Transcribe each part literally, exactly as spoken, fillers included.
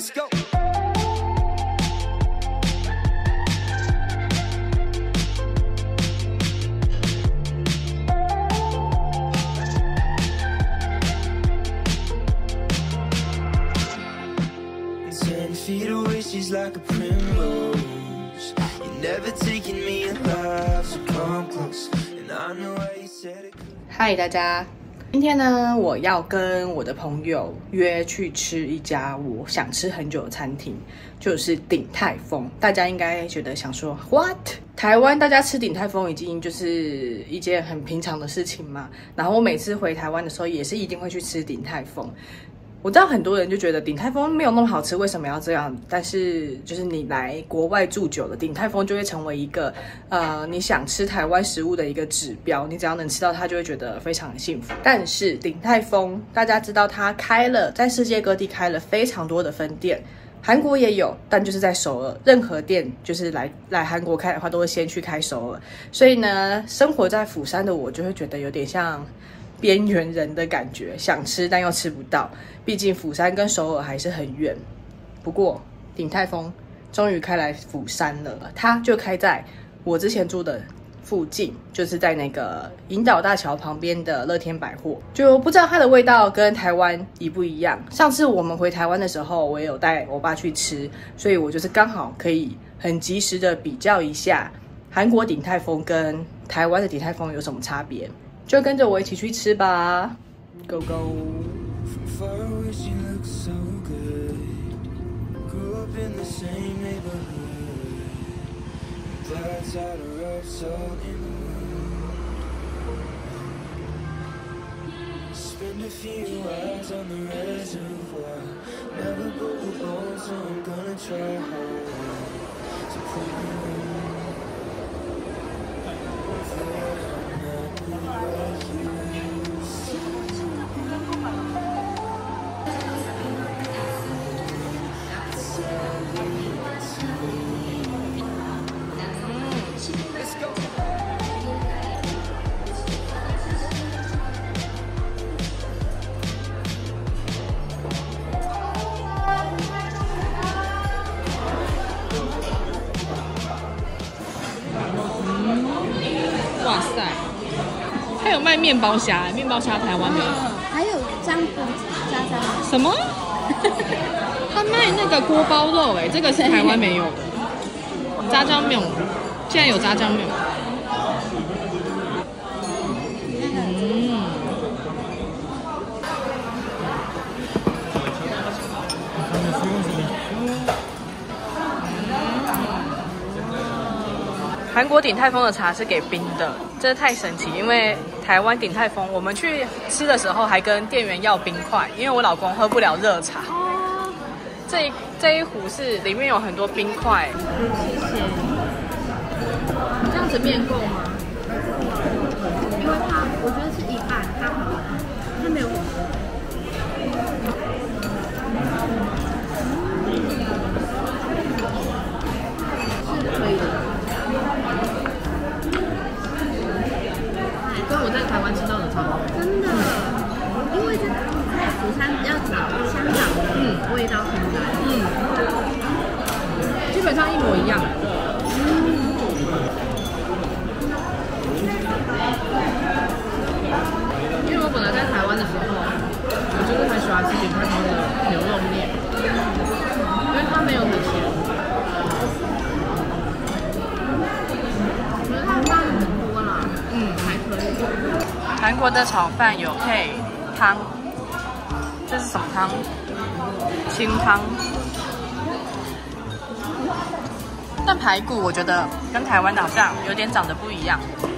Let's go. 嗨，大家，今天呢，我要跟我的朋友约去吃一家我想吃很久的餐厅，就是鼎泰丰。大家应该觉得想说 ，what？ 台湾大家吃鼎泰丰已经就是一件很平常的事情嘛。然后我每次回台湾的时候，也是一定会去吃鼎泰丰。我知道很多人就觉得鼎泰丰没有那么好吃，为什么要这样？但是就是你来国外住久了，鼎泰丰就会成为一个呃你想吃台湾食物的一个指标。你只要能吃到它，就会觉得非常的幸福。但是鼎泰丰大家知道它开了，在世界各地开了非常多的分店，韩国也有，但就是在首尔。任何店就是来来韩国开的话，都会先去开首尔。所以呢，生活在釜山的我就会觉得有点像边缘人的感觉，想吃但又吃不到。毕竟釜山跟首尔还是很远。不过鼎泰丰终于开来釜山了，它就开在我之前住的附近，就是在那个银岛大桥旁边的乐天百货。就不知道它的味道跟台湾一不一样。上次我们回台湾的时候，我也有带我爸去吃，所以我就是刚好可以很及时的比较一下韩国鼎泰丰跟台湾的鼎泰丰有什么差别。就跟着我一起去吃吧 ，Go Go！ 哇塞，还有卖面包虾，面包虾台湾没有， 还有张锅炸酱。 什么？他卖那个锅包肉，哎，这个是台湾没有的。炸酱面，现在有炸酱面。嗯。韩国鼎泰丰的茶是给冰的，这太神奇。因为台湾鼎泰丰，我们去吃的时候还跟店员要冰块，因为我老公喝不了热茶。哦，这一这一壶是里面有很多冰块。谢谢。这样子面够吗？ 因为它，我觉得是一半，它它没有。是可以的。 跟我在台湾吃到的差不多。 真的，因为在釜山要找香港的嗯味道很难，嗯， 基本上一模一样。嗯。因为我本来在台湾的时候，我就是很喜欢吃鼎泰丰的牛肉面，因为它没有很咸。 我觉得它放很多啦，嗯，还可以。 韩国的炒饭有配汤，这是什么汤？清汤。但排骨我觉得跟台湾的好像有点长得不一样。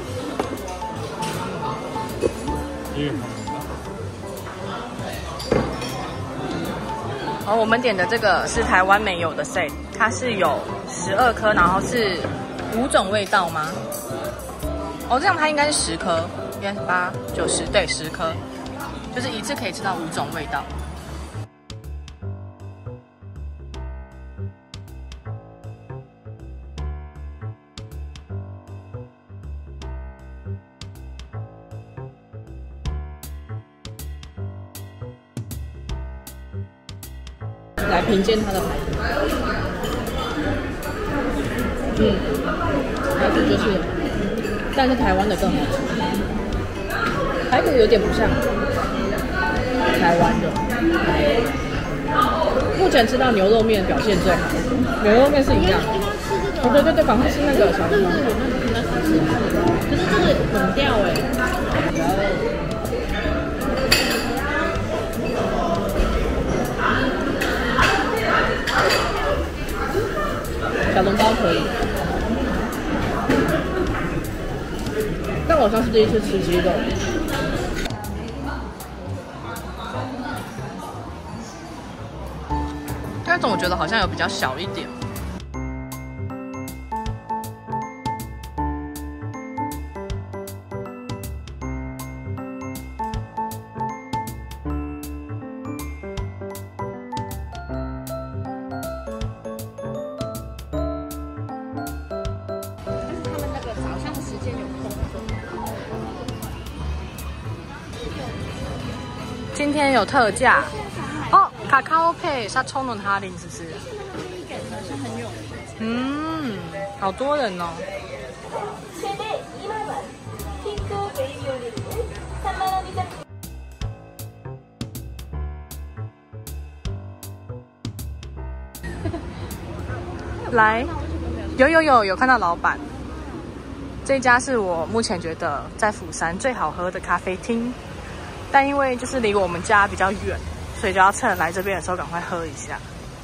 嗯。哦，我们点的这个是台湾没有的 set， 它是有十二颗，然后是五种味道吗？哦，这样它应该是十颗，应该是八九十，对，十颗，就是一次可以吃到五种味道。 来评鉴它的排骨。嗯，排骨就是，但是台湾的更好吃。排骨有点不像台湾的。目前吃到牛肉面表现最好，牛肉面是一样。哦，对对对，赶快吃那个小笼包。 对对，我那那好吃。可是这个冷掉哎。然后。 小笼包可以，但我上次第一次吃鸡肉。但是我觉得好像有比较小一点。今天有特价哦，卡卡欧配沙冲轮哈林是不是？ 一个人好像很有。 嗯，好多人哦。来，有有有有看到老板。这家是我目前觉得在釜山最好喝的咖啡厅。但因为就是离我们家比较远，所以就要趁来这边的时候赶快喝一下。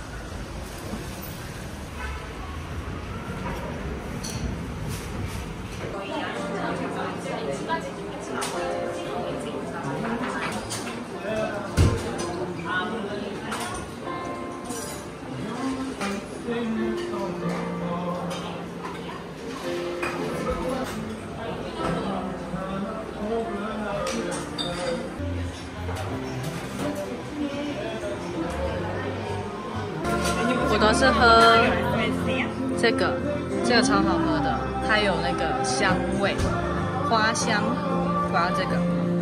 我都是喝这个，这个超好喝的，它有那个香味，花香。我要这个。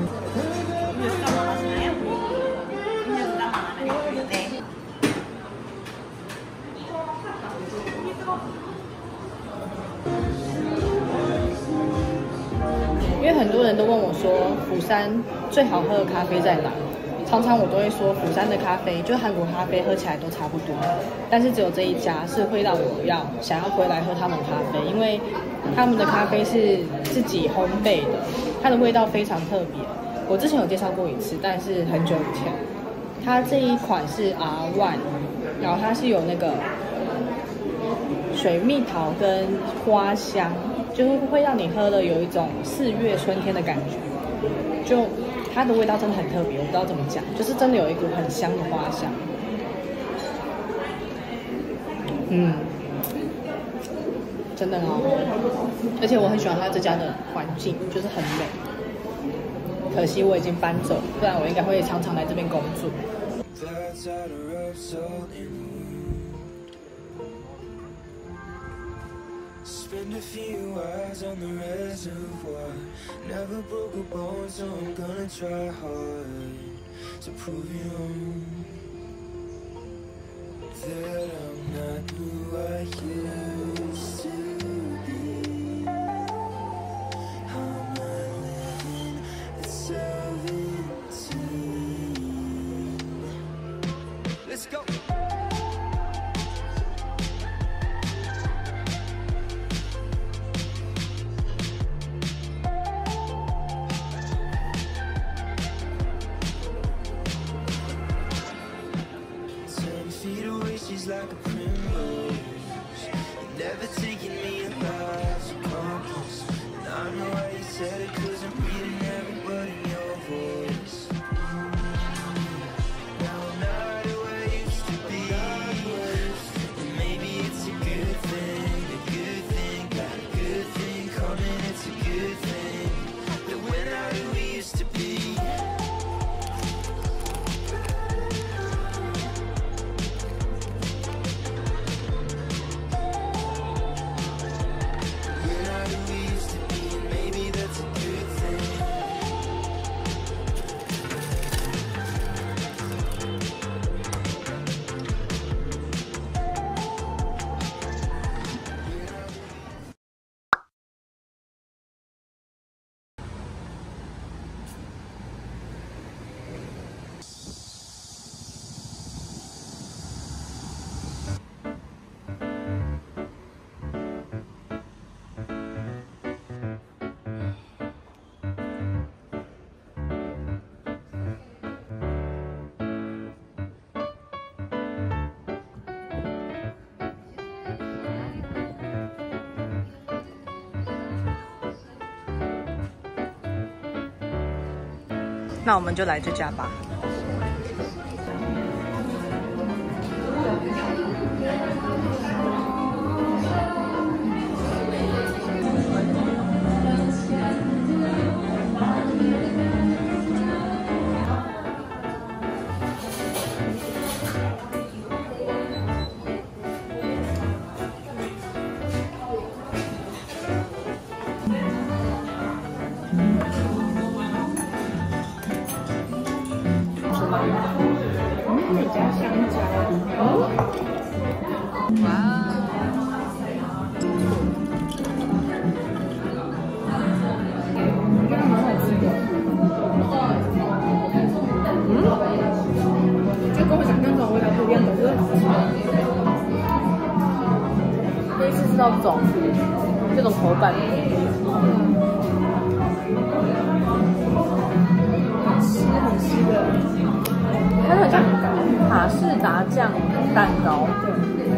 因为很多人都问我说，釜山最好喝的咖啡在哪？常常我都会说，釜山的咖啡就是韩国咖啡喝起来都差不多，但是只有这一家是会让我要想要回来喝他们咖啡，因为他们的咖啡是自己烘焙的，它的味道非常特别。我之前有介绍过一次，但是很久以前。它这一款是 R 一， 然后它是有那个水蜜桃跟花香，就是会让你喝的有一种四月春天的感觉，就。它的味道真的很特别，我不知道怎么讲，就是真的有一股很香的花香。嗯，真的很好喝，而且我很喜欢它这家的环境，就是很美。可惜我已经搬走，不然我应该会常常来这边工作。Spend a few hours on the reservoir. Never broke a bone, so I'm gonna try hard to prove you wrong. That I'm not who I used to be. How am I living at seventeen? Let's go. She's like a primrose. You're never taking me apart, so close. And I know why you said it, cause I'm reading every word in your voice. Now I'm not who I used to be. And maybe it's a good thing, a good thing. Got a good thing coming, it's a good thing. That we're not who we used to be. We're not who we used to be, and maybe that's a good thing. 那我们就来这家吧。 再加香蕉。 哇！ 蛮好吃的。嗯，就跟我想象中的味道不一样，可是好吃。第一次吃到这种这种口感。很湿很湿的。它很像卡士达酱蛋糕，对，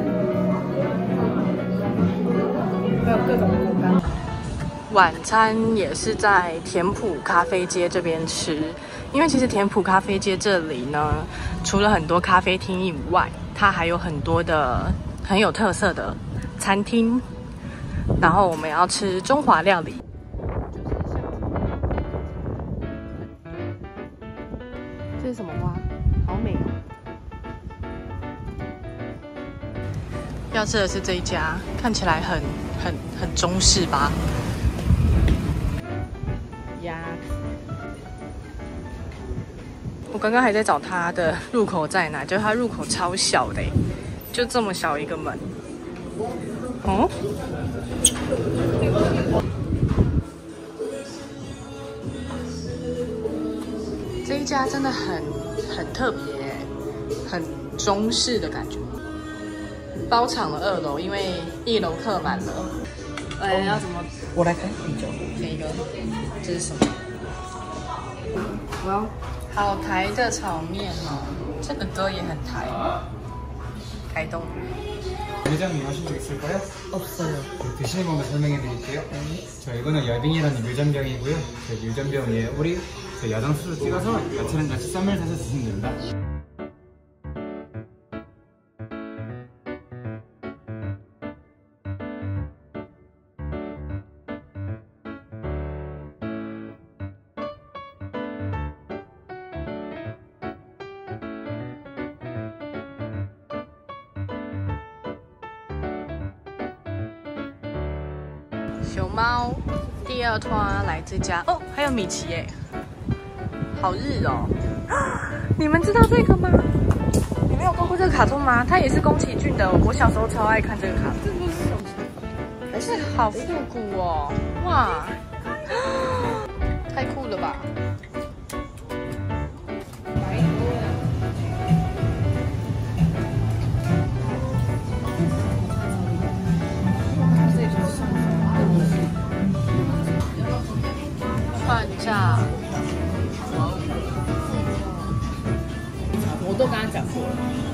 还有各种口感。 晚餐也是在田浦咖啡街这边吃，因为其实田浦咖啡街这里呢，除了很多咖啡厅以外，它还有很多的很有特色的餐厅。然后我们要吃中华料理。这是什么花？好美哦！要吃的是这一家，看起来很很很中式吧？鸭，我刚刚还在找它的入口在哪，就是它入口超小的，就这么小一个门。哦，这一家真的很很特别，很中式的感觉。包场了二楼，因为一楼客满了。哎，要怎么？ 我来看啤酒。 哪一个？这是什么？ 我要好台的炒面哦，这个歌也很台。台东。 묘장님 하신 적 있을까요? 없어요. 드시는 방법 설명해 드릴게요. 자, 이거는 야빙이라는 묘전병이고요. 저 묘전병이에요. 우리 저 야장수를 찍어서 야채랑 같이 쌈을 사서 드시면 됩니다. 熊猫第二团来这家哦，还有米奇耶，好日哦！你们知道这个吗？你没有看过这个卡通吗？它也是宫崎骏的，我小时候超爱看这个卡通。还是好复古哦！哇，太酷了吧！串炸， 我都跟他讲过了。